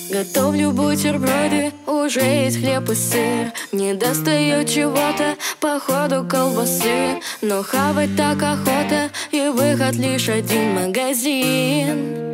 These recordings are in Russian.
Готовлю бутерброды, уже есть хлеб и сыр. Не достает чего-то, походу колбасы. Но хавать так охота, и выход лишь один: магазин.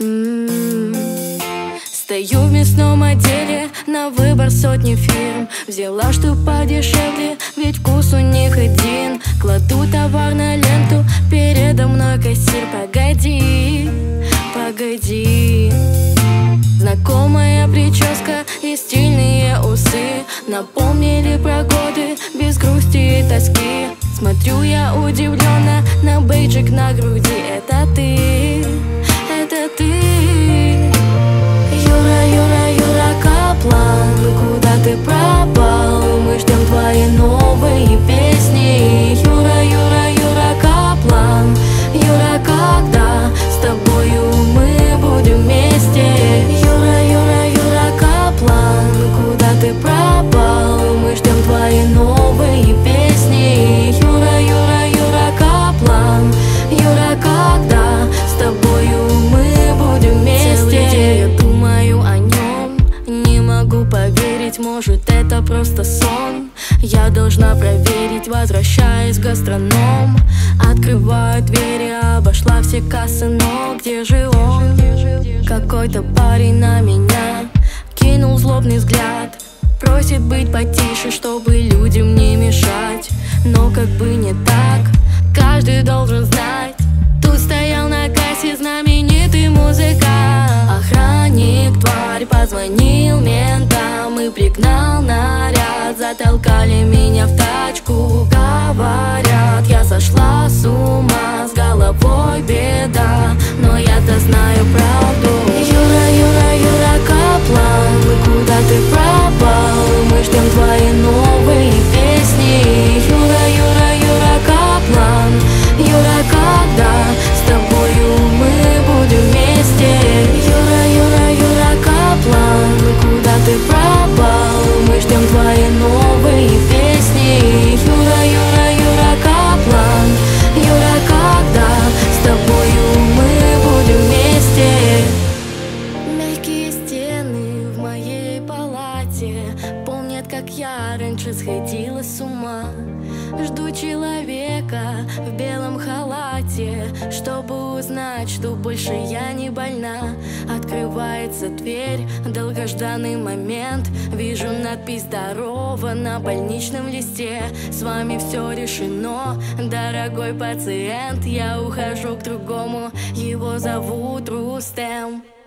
Стою в мясном отделе, на выбор сотни фирм. Взяла, что подешевле, ведь вкус у них один. Кладу товар на ленту, передо мной кассир. Погоди, погоди. Знакомая прическа и стильные усы напомнили про годы без грусти и тоски. Смотрю я удивленно на бейджик на груди. Это ты, это ты. Юра, Юра, Юра Каплан, куда ты пропал? Мы ждем твои новые песни. Юра, Юра, Юра Каплан, Юра, когда с тобою мы будем вместе? Юра, Юра, Юра Каплан, куда ты пропал? Мы ждем твои новые песни. Юра, Юра, Юра Каплан, Юра, когда с тобою мы будем вместе? Целый день я думаю о нем, не могу поверить, может это просто сон. Я должна проверить, возвращаясь в гастроном. Открываю двери, обошла все кассы, но где же он? Какой-то парень на меня кинул злобный взгляд. Просит быть потише, чтобы людям не мешать. Но как бы не так, каждый должен знать. Тут стоял на кассе знаменитый музыкант. Охранник, тварь, позвонил ментам и пригнал наряд. Затолкали меня в тачку, говорят, я сошла с ума, с головой беда, но я-то знаю правду. Юра, Юра, Юра Каплан, куда ты пропал? Мы ждем твои новые песни. Юра, Юра, Юра Каплан, Юра, когда с тобою мы будем вместе? Юра, Юра, Юра Каплан, куда ты пропал? Мы ждем твои новые песни. Юра, Юра, Юра Каплан, Юра, когда с тобою мы будем вместе? Мягкие стены в моей палате помнят, как я раньше сходила с ума. Жду человека в белом халате, чтобы узнать, что больше я не больна. Открывается дверь, долгожданный момент. Вижу надпись «Здорово» на больничном листе. С вами все решено, дорогой пациент. Я ухожу к другому, его зовут Рустем.